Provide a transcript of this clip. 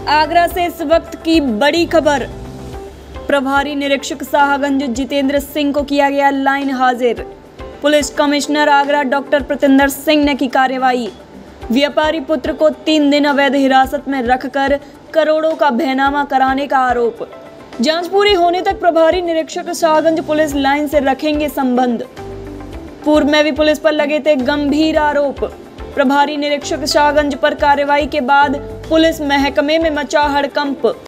आगरा से इस वक्त की बड़ी खबर। प्रभारी निरीक्षक शाहगंज जितेंद्र सिंह को किया गया लाइन हाजिर। Police commissioner Agra doctor Pratinder Singh ने की कार्रवाई। व्यापारी पुत्र को 3 दिन अवैध हिरासत में रखकर करोड़ों का बहनामा कराने का आरोप। जांच पूरी होने तक प्रभारी निरीक्षक शाहगंज पुलिस लाइन से रखेंगे संबंध। पूर्व में भी पुलिस पर लगे थे गंभीर आरोप। प्रभारी निरीक्षक शाहगंज पर कार्रवाई के बाद पुलिस महकमे में मचा हड़कंप।